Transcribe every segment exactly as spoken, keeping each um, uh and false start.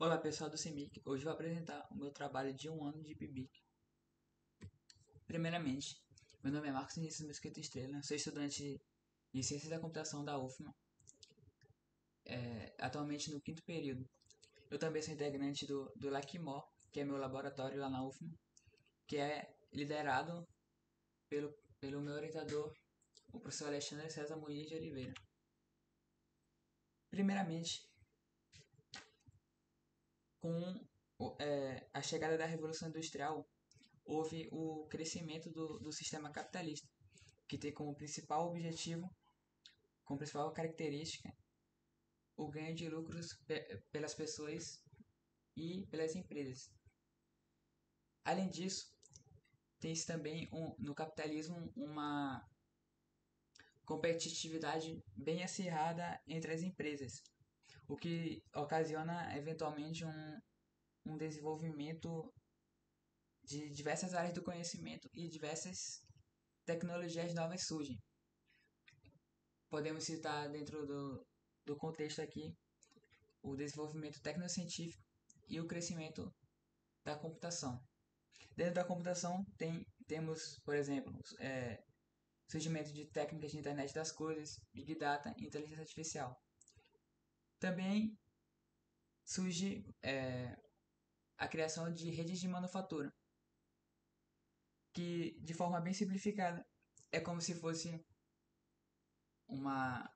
Olá pessoal do CEMIC, hoje vou apresentar o meu trabalho de um ano de P I B I C. Primeiramente, meu nome é Marcos Vinícius Mesquita Estrela, sou estudante de Ciências da Computação da U F M A, é, atualmente no quinto período. Eu também sou integrante do, do LACMO, que é meu laboratório lá na U F M A, que é liderado pelo, pelo meu orientador, o professor Alexandre César Muniz de Oliveira. Primeiramente, com é, a chegada da Revolução Industrial, houve o crescimento do, do sistema capitalista, que tem como principal objetivo, como principal característica, o ganho de lucros pe pelas pessoas e pelas empresas. Além disso, tem-se também um, no capitalismo uma competitividade bem acirrada entre as empresas, o que ocasiona eventualmente um, um desenvolvimento de diversas áreas do conhecimento e diversas tecnologias novas surgem. Podemos citar dentro do, do contexto aqui o desenvolvimento tecnocientífico e o crescimento da computação. Dentro da computação tem, temos, por exemplo, é, surgimento de técnicas de internet das coisas, big data e inteligência artificial. Também surge é, a criação de redes de manufatura, que de forma bem simplificada é como se fosse uma,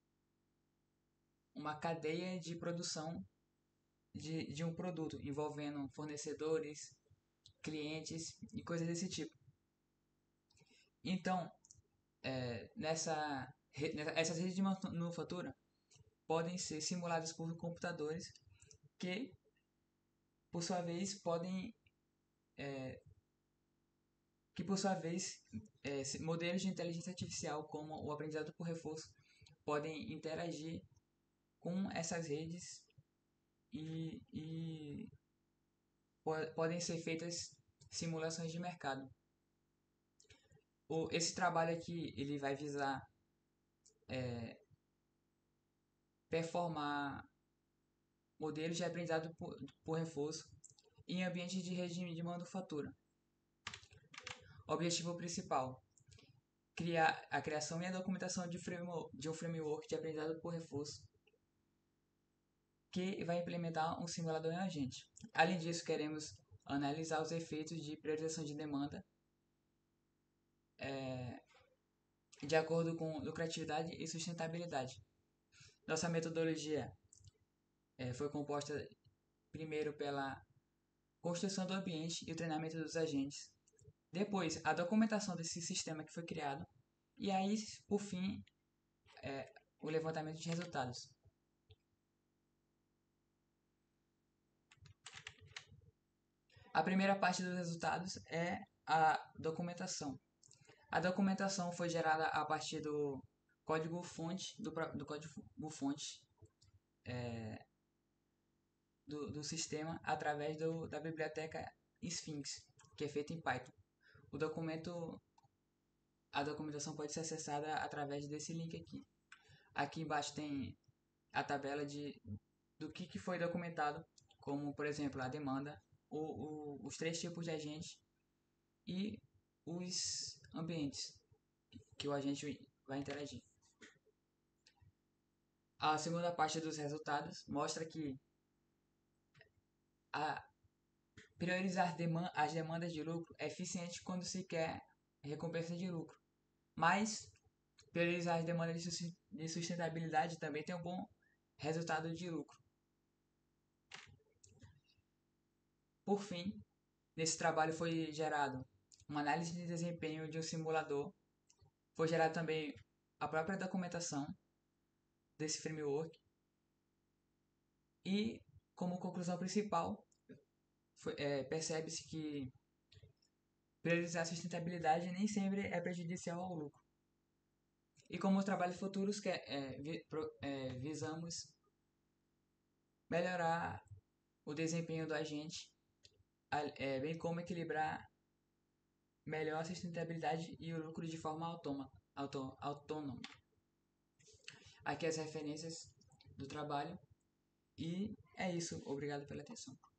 uma cadeia de produção de, de um produto envolvendo fornecedores, clientes e coisas desse tipo. Então, é, nessa, nessa, essas redes de manufatura podem ser simuladas por computadores que, por sua vez, podem é, que por sua vez é, modelos de inteligência artificial como o aprendizado por reforço podem interagir com essas redes e, e po podem ser feitas simulações de mercado. O, esse trabalho aqui ele vai visar é, performar modelos de aprendizado por, por reforço em ambientes de regime de manufatura. Objetivo principal: criar a criação e a documentação de, framework, de um framework de aprendizado por reforço que vai implementar um simulador em agente. Além disso, queremos analisar os efeitos de priorização de demanda é, de acordo com lucratividade e sustentabilidade. Nossa metodologia é, foi composta primeiro pela construção do ambiente e o treinamento dos agentes. Depois, a documentação desse sistema que foi criado. E aí, por fim, é, o levantamento de resultados. A primeira parte dos resultados é a documentação. A documentação foi gerada a partir do código-fonte do, do código-fonte é, do, do sistema através do, da biblioteca Sphinx, que é feita em Python. O documento, a documentação pode ser acessada através desse link aqui. Aqui embaixo tem a tabela de, do que, que foi documentado, como por exemplo a demanda, o, o, os três tipos de agente e os ambientes que o agente vai interagir. A segunda parte dos resultados mostra que a priorizar as demandas de lucro é eficiente quando se quer recompensa de lucro, mas priorizar as demandas de sustentabilidade também tem um bom resultado de lucro. Por fim, nesse trabalho foi gerado uma análise de desempenho de um simulador, foi gerada também a própria documentação desse framework e, como conclusão principal, é, percebe-se que priorizar a sustentabilidade nem sempre é prejudicial ao lucro. E como os trabalhos futuros que, é, vi, pro, é, visamos melhorar o desempenho do agente, é, bem como equilibrar melhor a sustentabilidade e o lucro de forma autônoma. autônoma. Aqui as referências do trabalho E é isso. Obrigado pela atenção.